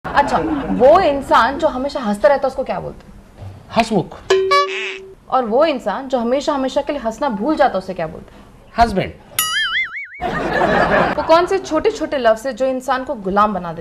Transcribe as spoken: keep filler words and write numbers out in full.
अच्छा, वो इंसान जो हमेशा हंसता रहता है उसको क्या बोलते हैं? हंसमुख। और वो इंसान जो हमेशा हमेशा के लिए हंसना भूल जाता है उसे क्या बोलते हैं? हस्बैंड। वो कौन से छोटे छोटे लफ्ज है जो इंसान को गुलाम बना देते हैं?